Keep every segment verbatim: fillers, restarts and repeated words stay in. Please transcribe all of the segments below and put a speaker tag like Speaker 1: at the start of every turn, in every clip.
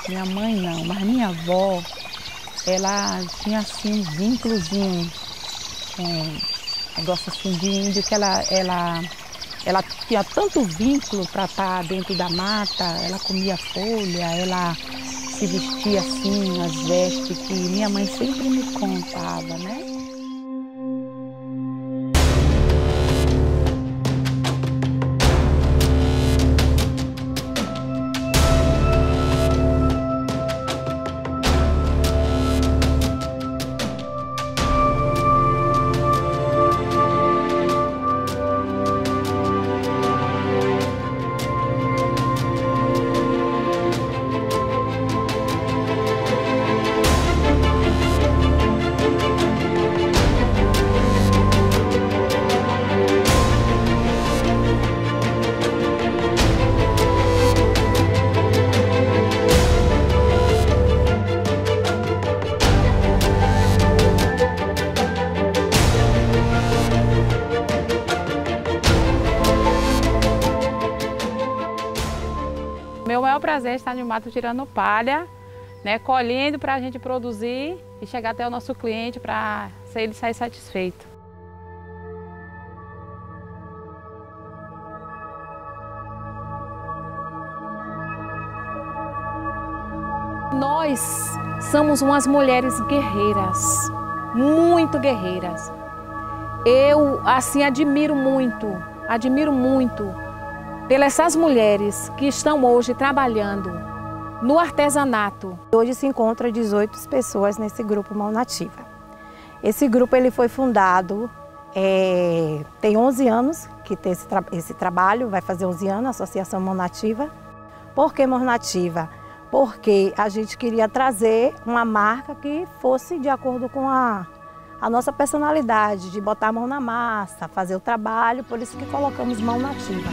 Speaker 1: Minha mãe não, mas minha avó, ela tinha assim um vínculozinho, um negócio assim de índio, que ela, ela, ela tinha tanto vínculo para estar dentro da mata, ela comia folha, ela se vestia assim, as vestes que minha mãe sempre me contava, né?
Speaker 2: Meu maior prazer é estar no mato tirando palha, né, colhendo para a gente produzir e chegar até o nosso cliente para ele sair satisfeito.
Speaker 3: Nós somos umas mulheres guerreiras, muito guerreiras. Eu, assim, admiro muito, admiro muito pelas essas mulheres que estão hoje trabalhando no artesanato.
Speaker 4: Hoje se encontra dezoito pessoas nesse grupo Mão Nativa. Esse grupo ele foi fundado, é, tem onze anos que tem esse, tra esse trabalho, vai fazer onze anos, a Associação Mão Nativa. Por que Mão Nativa? Porque a gente queria trazer uma marca que fosse de acordo com a, a nossa personalidade, de botar a mão na massa, fazer o trabalho, por isso que colocamos Mão Nativa.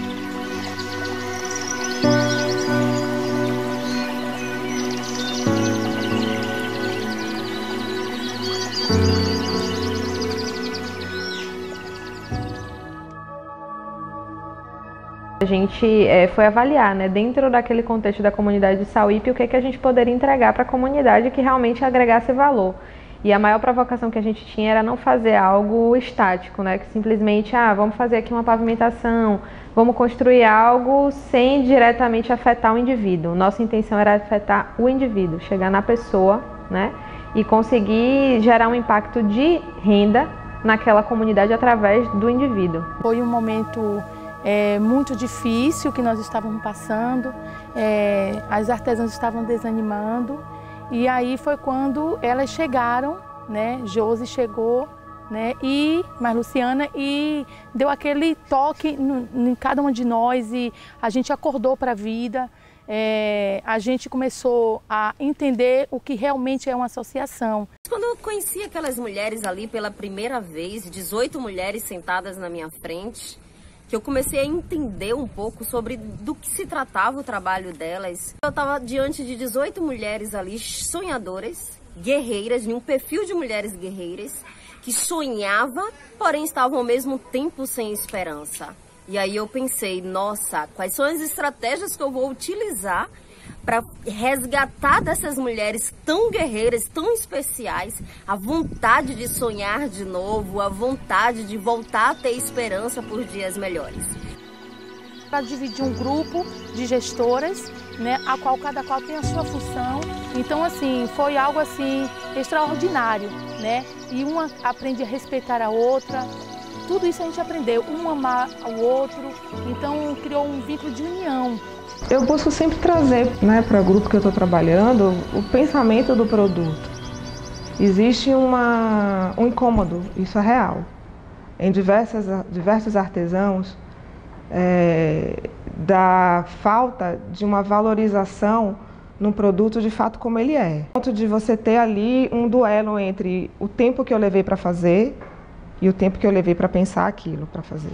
Speaker 5: A gente é, foi avaliar, né, dentro daquele contexto da comunidade de Sauípe, o que, que a gente poderia entregar para a comunidade que realmente agregasse valor. E a maior provocação que a gente tinha era não fazer algo estático, né, que simplesmente, ah, vamos fazer aqui uma pavimentação, vamos construir algo sem diretamente afetar o indivíduo. Nossa intenção era afetar o indivíduo, chegar na pessoa, né, e conseguir gerar um impacto de renda naquela comunidade através do indivíduo.
Speaker 1: Foi um momento É muito difícil que nós estávamos passando, é, as artesãs estavam desanimando e aí foi quando elas chegaram, né? Josi chegou, né? E mas Luciana e deu aquele toque no, em cada uma de nós e a gente acordou para a vida, é, a gente começou a entender o que realmente é uma associação.
Speaker 6: Quando eu conheci aquelas mulheres ali pela primeira vez, dezoito mulheres sentadas na minha frente, que eu comecei a entender um pouco sobre do que se tratava o trabalho delas. Eu estava diante de dezoito mulheres ali, sonhadoras, guerreiras, em um perfil de mulheres guerreiras, que sonhava, porém estavam ao mesmo tempo sem esperança. E aí eu pensei, nossa, quais são as estratégias que eu vou utilizar para resgatar dessas mulheres tão guerreiras, tão especiais, a vontade de sonhar de novo, a vontade de voltar a ter esperança por dias melhores.
Speaker 1: Para dividir um grupo de gestoras, né, a qual cada qual tem a sua função. Então, assim, foi algo assim extraordinário, né? E uma aprende a respeitar a outra. Tudo isso a gente aprendeu, um amar ao outro. Então, criou um vínculo de união.
Speaker 5: Eu busco sempre trazer, né, para o grupo que eu estou trabalhando o pensamento do produto. Existe uma, um incômodo, isso é real, em diversas, diversos artesãos, é, da falta de uma valorização num produto de fato como ele é. O ponto de você ter ali um duelo entre o tempo que eu levei para fazer e o tempo que eu levei para pensar aquilo para fazer.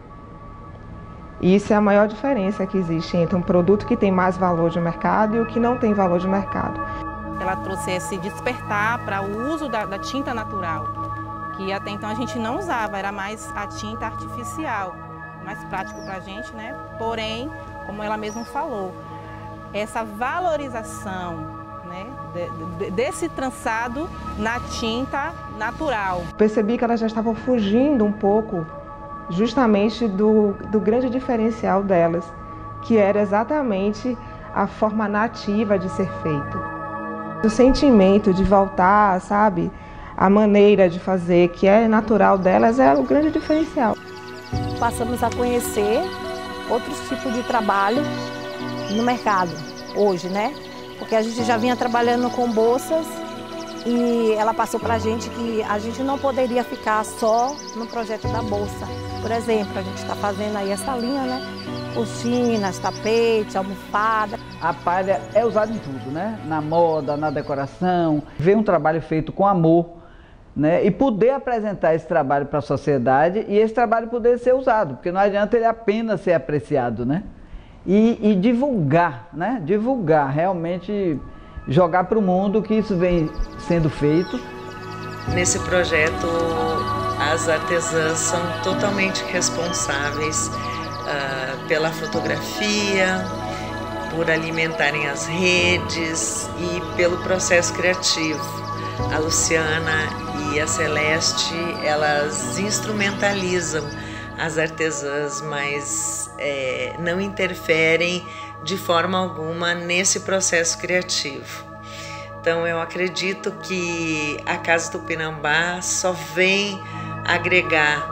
Speaker 5: E isso é a maior diferença que existe entre um produto que tem mais valor de mercado e o que não tem valor de mercado.
Speaker 7: Ela trouxe esse despertar para o uso da, da tinta natural, que até então a gente não usava, era mais a tinta artificial, mais prático para a gente, né? Porém, como ela mesma falou, essa valorização, né, de, de, desse trançado na tinta natural.
Speaker 5: Percebi que elas já estavam fugindo um pouco justamente do, do grande diferencial delas, que era exatamente a forma nativa de ser feito. O sentimento de voltar, sabe, a maneira de fazer que é natural delas é o grande diferencial.
Speaker 4: Passamos a conhecer outros tipos de trabalho no mercado hoje, né? Porque a gente já vinha trabalhando com bolsas e ela passou para a gente que a gente não poderia ficar só no projeto da bolsa. Por exemplo, a gente está fazendo aí essa linha, né? Cortinas, tapete, almofada.
Speaker 8: A palha é usada em tudo, né? Na moda, na decoração. Ver um trabalho feito com amor, né? E poder apresentar esse trabalho para a sociedade e esse trabalho poder ser usado, porque não adianta ele apenas ser apreciado, né? E, e divulgar, né? Divulgar, realmente jogar para o mundo que isso vem sendo feito.
Speaker 9: Nesse projeto, as artesãs são totalmente responsáveis uh, pela fotografia, por alimentarem as redes e pelo processo criativo. A Luciana e a Celeste, elas instrumentalizam as artesãs, mas é, não interferem de forma alguma nesse processo criativo. Então eu acredito que a Casa Tupinambá só vem agregar.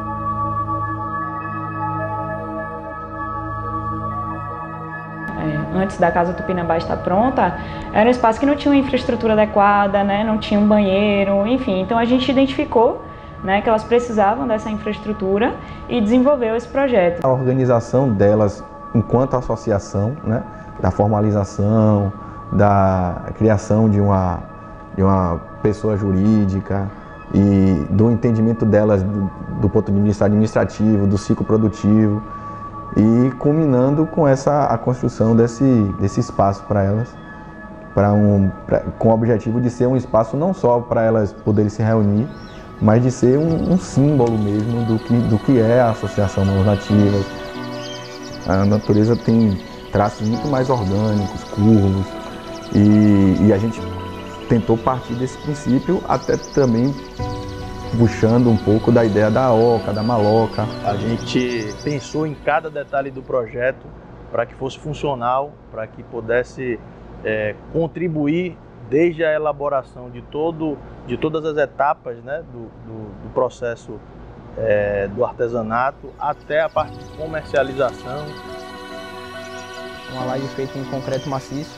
Speaker 10: Antes da Casa Tupinambá estar pronta, era um espaço que não tinha uma infraestrutura adequada, né? Não tinha um banheiro, enfim. Então a gente identificou, né, que elas precisavam dessa infraestrutura e desenvolveu esse projeto.
Speaker 11: A organização delas enquanto associação, né, da formalização, da criação de uma, de uma pessoa jurídica e do entendimento delas do, do ponto de vista administrativo, do ciclo produtivo, e culminando com essa a construção desse, desse espaço para elas, para um, pra, com o objetivo de ser um espaço não só para elas poderem se reunir, mas de ser um, um símbolo mesmo do que, do que é a Associação Mãos Nativas. A natureza tem traços muito mais orgânicos, curvos, e, e a gente tentou partir desse princípio, até também puxando um pouco da ideia da oca, da maloca.
Speaker 12: A gente pensou em cada detalhe do projeto para que fosse funcional, para que pudesse é, contribuir desde a elaboração de, todo, de todas as etapas, né, do, do, do processo é, do artesanato até a parte de comercialização.
Speaker 13: Uma laje feita em concreto maciço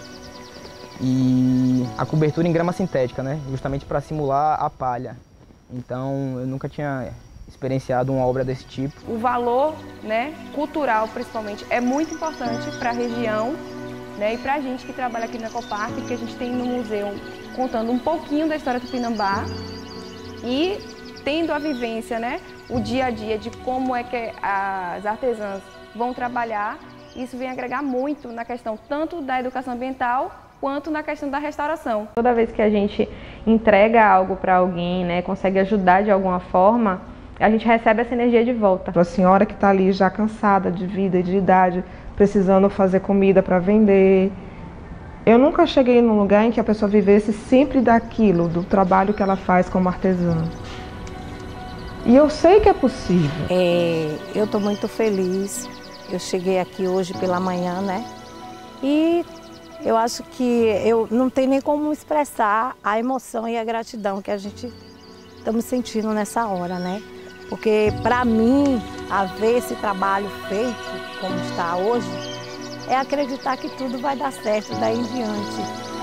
Speaker 13: e a cobertura em grama sintética, né, justamente para simular a palha. Então, eu nunca tinha experienciado uma obra desse tipo.
Speaker 14: O valor, né, cultural, principalmente, é muito importante para a região, né, e para a gente que trabalha aqui no Ecoparque, que a gente tem no museu contando um pouquinho da história do Tupinambá e tendo a vivência, né, o dia a dia de como é que as artesãs vão trabalhar. Isso vem agregar muito na questão tanto da educação ambiental quanto na questão da restauração.
Speaker 15: Toda vez que a gente entrega algo para alguém, né, consegue ajudar de alguma forma, a gente recebe essa energia de volta.
Speaker 5: Para a senhora que está ali já cansada de vida e de idade, precisando fazer comida para vender. Eu nunca cheguei num lugar em que a pessoa vivesse sempre daquilo, do trabalho que ela faz como artesã. E eu sei que é possível.
Speaker 4: É, eu estou muito feliz. Eu cheguei aqui hoje pela manhã, né? E eu acho que eu não tenho nem como expressar a emoção e a gratidão que a gente estamos sentindo nessa hora, né? Porque para mim, a ver esse trabalho feito como está hoje, é acreditar que tudo vai dar certo daí em diante.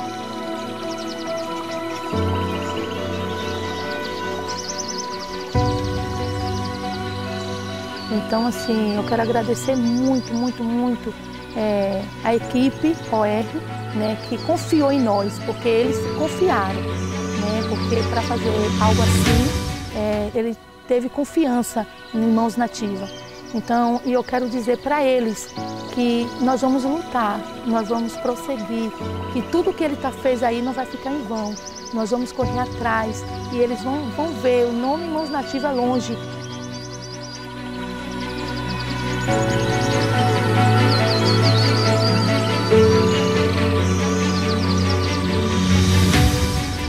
Speaker 1: Então, assim, eu quero agradecer muito, muito, muito é, a equipe O R, né, que confiou em nós, porque eles confiaram, né, porque para fazer algo assim, é, ele teve confiança em Mãos Nativas. Então, e eu quero dizer para eles que nós vamos lutar, nós vamos prosseguir, que tudo que ele tá fez aí não vai ficar em vão. Nós vamos correr atrás e eles vão, vão ver o nome Mãos Nativas longe.